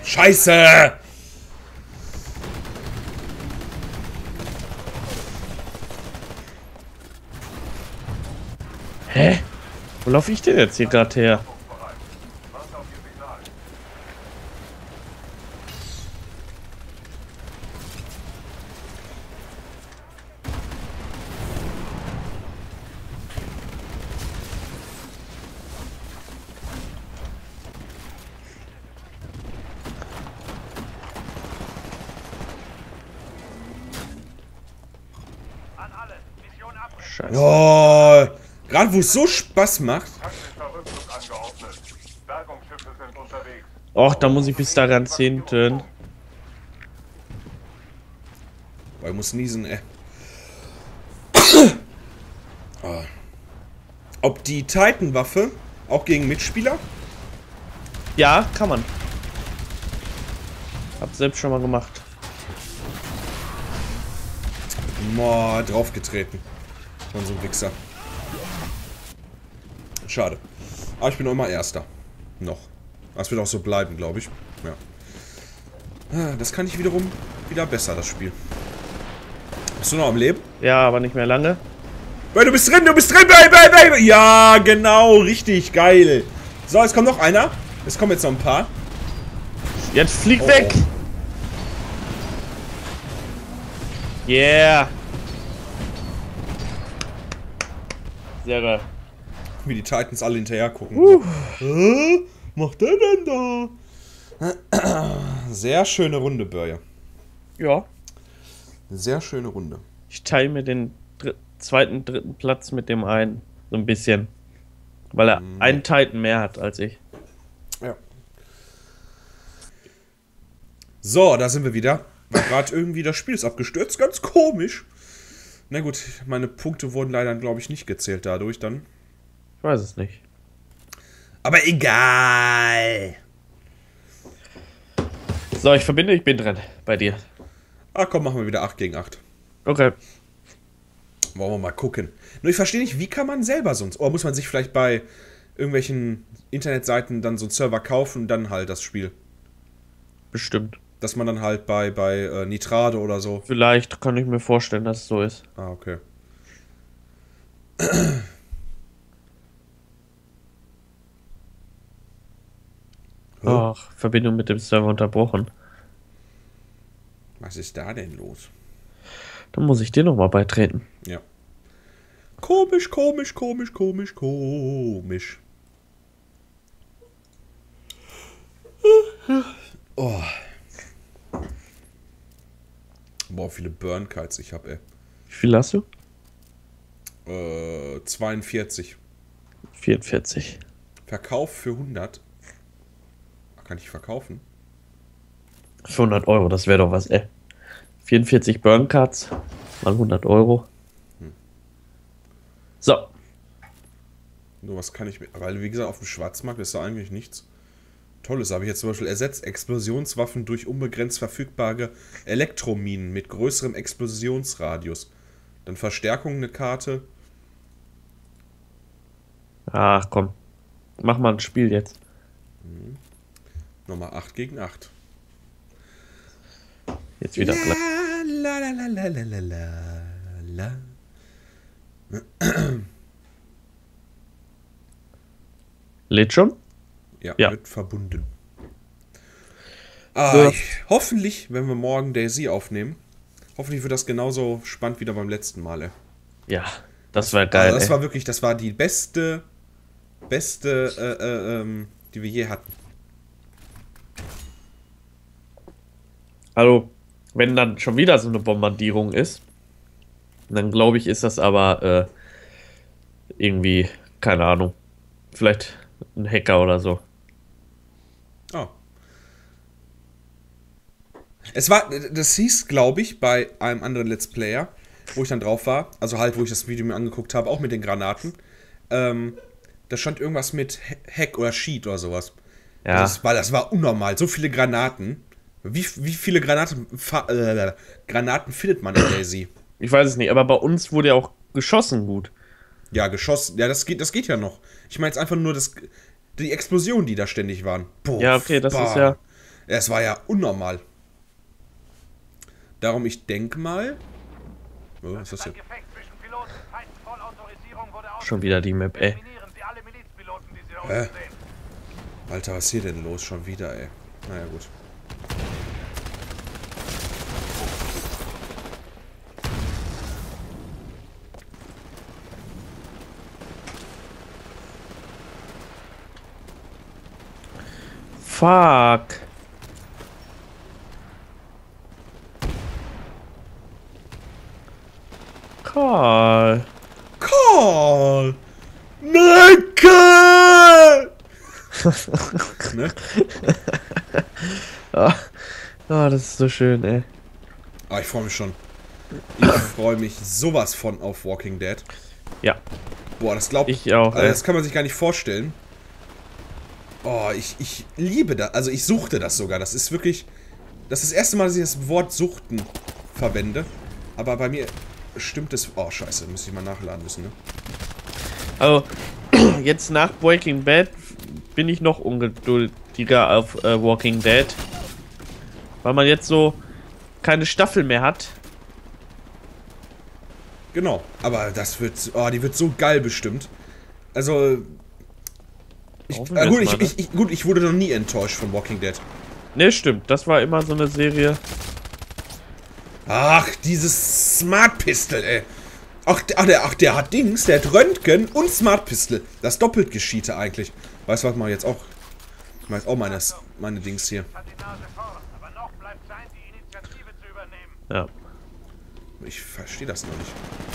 Scheiße! Hä? Wo laufe ich denn jetzt hier gerade her? Scheiße. Oh, gerade wo es so Spaß macht. Och, da muss ich bis da ganz hinten. Boah, ich muss niesen, ey. Oh. Ob die Titan-Waffe auch gegen Mitspieler? Ja, kann man. Hab selbst schon mal gemacht. Boah, draufgetreten. Von so einem Wichser. Schade. Aber ich bin auch immer Erster. Noch. Das wird auch so bleiben, glaube ich. Ja. Das kann ich wiederum wieder besser, das Spiel. Bist du noch am Leben? Ja, aber nicht mehr lange. Weil du bist drin, baby! Ja, genau, richtig, geil. So, jetzt kommt noch einer. Es kommen jetzt noch ein paar. Jetzt flieg weg! Yeah! Sehr geil. Wie die Titans alle hinterher gucken. Macht der denn da? Sehr schöne Runde, Börje. Ja. Sehr schöne Runde. Ich teile mir den zweiten, dritten Platz mit dem einen. So ein bisschen. Weil er einen Titan mehr hat als ich. Ja. So, da sind wir wieder. Weil gerade irgendwie das Spiel ist abgestürzt. Ganz komisch. Na gut, meine Punkte wurden leider, glaube ich, nicht gezählt dadurch dann. Ich weiß es nicht. Aber egal. So, ich verbinde, ich bin dran. Bei dir. Ah, komm, machen wir wieder 8 gegen 8. Okay. Wollen wir mal gucken. Nur ich verstehe nicht, wie kann man selber sonst... Oder muss man sich vielleicht bei irgendwelchen Internetseiten dann so einen Server kaufen und dann halt das Spiel? Bestimmt. Dass man dann halt bei Nitrade oder so... Vielleicht kann ich mir vorstellen, dass es so ist. Ah, okay. Ach, Verbindung mit dem Server unterbrochen. Was ist da denn los? Dann muss ich dir nochmal beitreten. Ja. Komisch, komisch, komisch, komisch, komisch. Oh. Boah, viele Burn-Kites ich habe, ey. Wie viel hast du? 42. 44. Verkauf für 100. Kann ich verkaufen? Für 100 Euro, das wäre doch was, ey. 44 Burn Cards mal 100 Euro. So. Nur was kann ich mir... Weil, wie gesagt, auf dem Schwarzmarkt ist da eigentlich nichts Tolles. Habe ich jetzt zum Beispiel ersetzt Explosionswaffen durch unbegrenzt verfügbare Elektrominen mit größerem Explosionsradius. Dann Verstärkung eine Karte. Ach komm. Mach mal ein Spiel jetzt. Nochmal 8 gegen 8. Jetzt wieder klar. La, la, la, la, la, la, la. Lädt schon? Ja, Ja. wird verbunden. Ja. Hoffentlich, wenn wir morgen Daisy aufnehmen, hoffentlich wird das genauso spannend wie beim letzten Mal, ey. Ja, das war geil. Also das ey. war wirklich, das war die beste, die wir je hatten. Also, wenn dann schon wieder so eine Bombardierung ist, dann glaube ich, ist das aber irgendwie, keine Ahnung, vielleicht ein Hacker oder so. Oh. Das hieß, glaube ich, bei einem anderen Let's Player, wo ich dann drauf war, also halt, wo ich das Video mir angeguckt habe, auch mit den Granaten, da stand irgendwas mit Hack oder Cheat oder sowas. Ja. Das war unnormal, so viele Granaten. Wie viele Granaten findet man in Daisy? Ich weiß es nicht, aber bei uns wurde ja auch geschossen gut. Ja, geschossen. Ja, das geht ja noch. Ich meine jetzt einfach nur die Explosionen, die da ständig waren. Puff, Ja, okay, das bah. ist ja... Es war ja unnormal. Darum, ich denke mal... Oh, was ist das hier? Schon wieder die Map, ey. Alter, was ist hier denn los? Schon wieder, ey. Naja, gut. Fuck. Karl. Karl! Nein, Karl! Ne? Ah, das ist so schön, ey. Ah, ich freue mich schon. Ich freue mich sowas von auf Walking Dead. Ja. Boah, das glaubt... Ich auch, also das kann man sich gar nicht vorstellen. Oh, ich liebe das. Also ich suchte das sogar. Das ist wirklich... Das ist das erste Mal, dass ich das Wort suchten verwende. Aber bei mir stimmt es... Oh, scheiße. Müsste ich mal nachladen müssen, ne? Also, jetzt nach Breaking Bad bin ich noch ungeduldiger auf Walking Dead. Weil man jetzt so keine Staffel mehr hat. Genau. Aber das wird... Oh, die wird so geil bestimmt. Also... Gut, ich wurde noch nie enttäuscht von Walking Dead. Ne, stimmt. Das war immer so eine Serie. Ach, dieses Smart Pistol, ey. Ach, der hat Dings, der hat Röntgen und Smart Pistol. Das doppelt Geschiete eigentlich. Weißt du, was man jetzt auch... Ich mach jetzt auch meine Dings hier. Ja. Ich verstehe das noch nicht.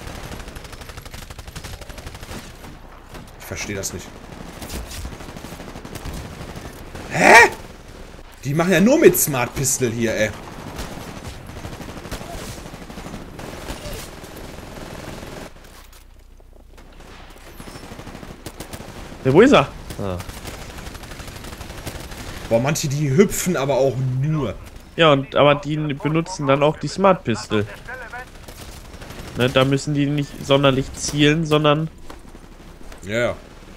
Ich verstehe das nicht. Hä? Die machen ja nur mit Smart Pistol hier, ey. Ja, wo ist er? Ah. Boah, manche, die hüpfen aber auch nur. Ja, aber die benutzen dann auch die Smart Pistol. Ne, da müssen die nicht sonderlich zielen, sondern... Ja, ja.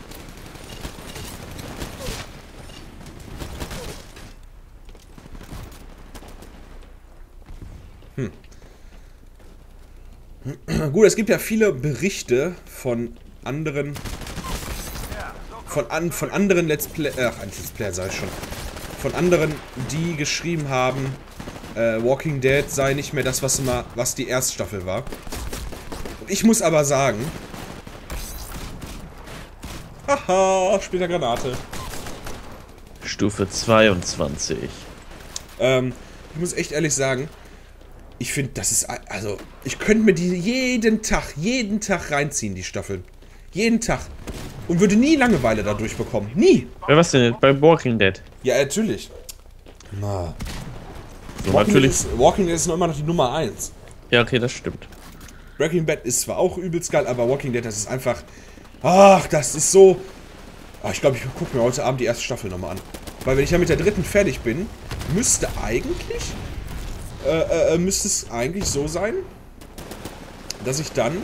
Gut, es gibt ja viele Berichte von anderen... Von anderen Let's Player sag ich schon. Von anderen, die geschrieben haben, Walking Dead sei nicht mehr das, was die Erststaffel war. Ich muss aber sagen... Haha, Splittergranate. Stufe 22. Ich muss echt ehrlich sagen, ich finde, das ist... Also, ich könnte mir die jeden Tag reinziehen, die Staffeln. Jeden Tag. Und würde nie Langeweile dadurch bekommen. Nie. Ja, was denn jetzt? Bei Walking Dead? Ja, natürlich. Na. So, natürlich. Walking Dead ist noch immer noch die Nummer 1. Ja, okay, das stimmt. Breaking Bad ist zwar auch übelst geil, aber Walking Dead, das ist einfach... Ach, das ist so... Ach, ich glaube, ich gucke mir heute Abend die erste Staffel nochmal an. Weil wenn ich ja mit der dritten fertig bin, müsste es eigentlich so sein, dass ich dann...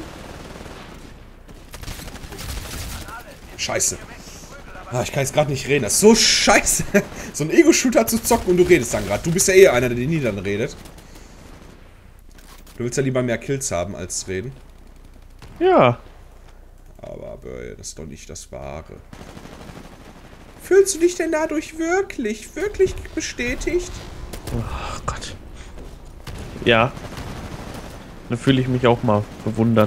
Scheiße. Ah, ich kann jetzt gerade nicht reden. Das ist so scheiße. So ein Ego-Shooter zu zocken und du redest dann gerade. Du bist ja eh einer, der nie dann redet. Du willst ja lieber mehr Kills haben als reden. Ja. Aber das ist doch nicht das Wahre. Fühlst du dich denn dadurch wirklich bestätigt? Oh Gott. Ja. Da fühle ich mich auch mal bewundert.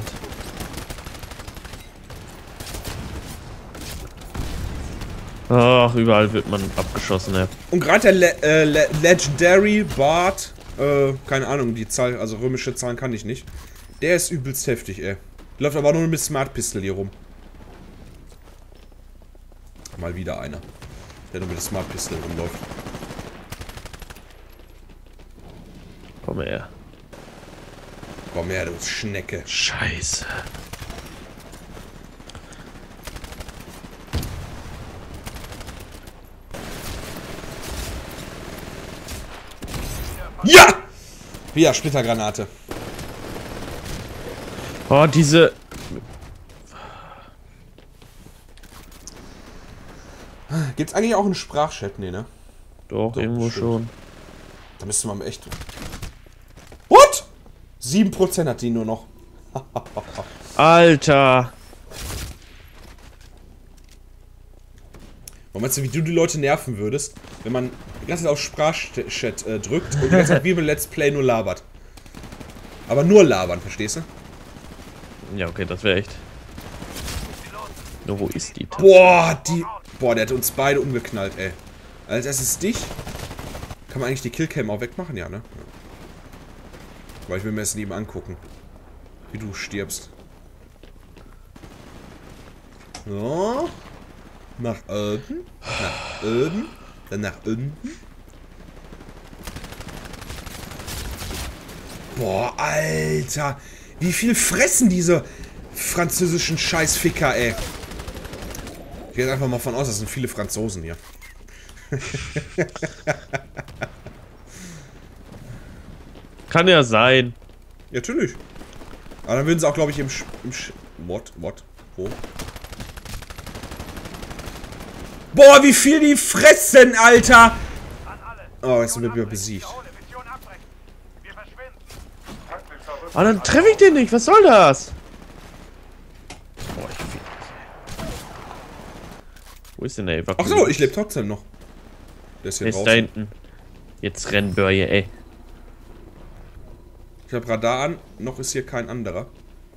Ach, überall wird man abgeschossen, ja. Und gerade der Legendary Bard, keine Ahnung, die Zahl, also römische Zahlen kann ich nicht. Der ist übelst heftig, ey. Läuft aber nur mit Smart Pistol hier rum. Mal wieder einer, der nur mit Smart Pistol rumläuft. Komm her. Komm her, du Schnecke. Scheiße. Ja! Ja, Splittergranate. Oh, diese... Gibt's eigentlich auch einen Sprachchat? Nee, ne? Doch, irgendwo bestimmt. schon. Da müsste man echt... What? 7% hat die nur noch. Alter! Und meinst du, wie du die Leute nerven würdest, wenn man die ganze Zeit auf Sprachchat drückt und die ganze Zeit wie beim Let's Play nur labert? Aber nur labern, verstehst du? Ja, okay, das wäre echt. Nur wo ist die? Boah, Boah, der hat uns beide umgeknallt, ey. Als erstes dich. Kann man eigentlich die Killcam auch wegmachen? Ja, ne? Ja. Weil ich will mir das eben angucken. Wie du stirbst. So. Nach oben. Nach oben. Dann nach unten. Boah, Alter. Wie viel fressen diese französischen Scheißficker, ey. Ich gehe jetzt einfach mal von aus, das sind viele Franzosen hier. Kann ja sein. Ja, natürlich. Aber dann würden sie auch, glaube ich, What? Wo? Boah, wie viel die fressen, Alter! Oh, jetzt sind wir wieder besiegt. Ah, dann treffe ich den nicht. Was soll das? Boah, wo ist denn der Ach so, ich lebe trotzdem noch. Der ist hier ist draußen. da hinten. Jetzt renn Börje, ey. Ich habe Radar an, noch ist hier kein anderer.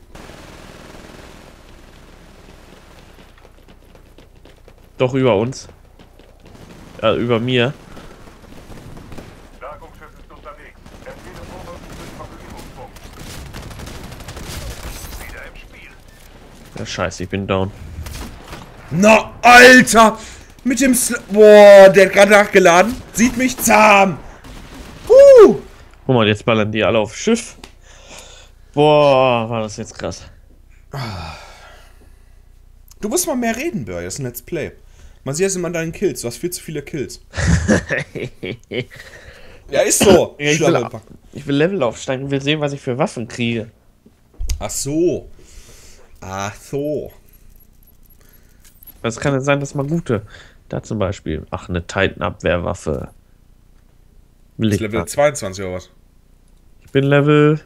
Doch über uns. Über mir. Bergungsschiff ist unterwegs. Empfehle Vorrücken durch Vergnügungspunkt. Wieder im Spiel. Ja, scheiße, ich bin down. Na, Alter! Mit dem Boah, der hat gerade nachgeladen. Sieht mich zahm. Guck mal, jetzt ballern die alle aufs Schiff. Boah, war das jetzt krass. Du musst mal mehr reden, Bör. Das ist ein Let's Play. Man sieht es immer an deinen Kills. Du hast viel zu viele Kills. Ja, ist so. Ja, ich will Level aufsteigen und will sehen, was ich für Waffen kriege. Ach so. Ach so. Was kann denn sein, dass mal gute? Da zum Beispiel. Ach, eine Titan-Abwehrwaffe. Will Ist ich Level mal. 22 oder was? Ich bin Level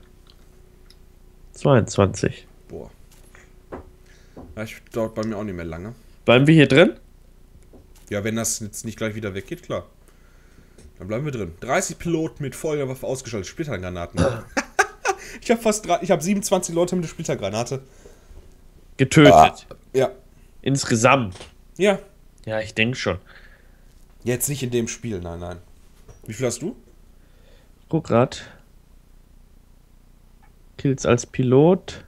22. Boah. Ja, dauert bei mir auch nicht mehr lange. Bleiben wir hier drin? Ja, wenn das jetzt nicht gleich wieder weggeht, klar. Dann bleiben wir drin. 30 Piloten mit Feuerwaffe ausgeschaltet. Splittergranaten. Ich habe 27 Leute mit der Splittergranate. Getötet. Ja. Insgesamt. Ja. Ja, ich denke schon. Jetzt nicht in dem Spiel, nein, nein. Wie viel hast du? Guck grad. Kills als Pilot.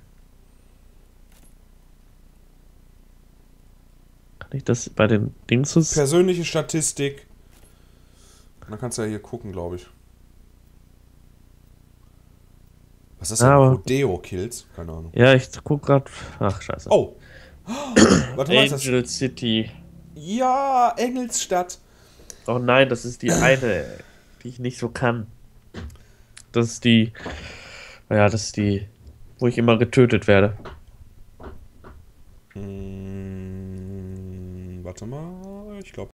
Kann ich das bei den Dingsus? Persönliche Statistik. Man kann es ja hier gucken, glaube ich. Was ist das denn? Rodeo-Kills? Keine Ahnung. Ja, ich guck grad. Ach, scheiße. Oh. Warte mal, ist das... Angel City. Ja, Engelsstadt. Oh nein, das ist die eine, die ich nicht so kann. Das ist die. Ja, das ist die, wo ich immer getötet werde. Warte mal, ich glaube.